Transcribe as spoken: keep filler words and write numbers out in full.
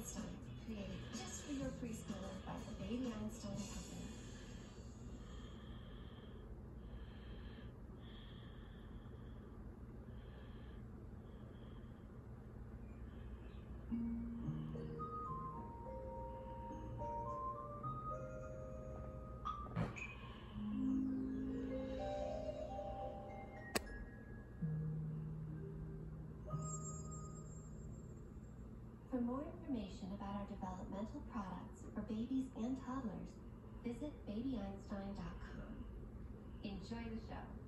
Einstein, created just for your preschooler by the Baby Einstein Company. For more information about our developmental products for babies and toddlers, visit baby einstein dot com. Enjoy the show.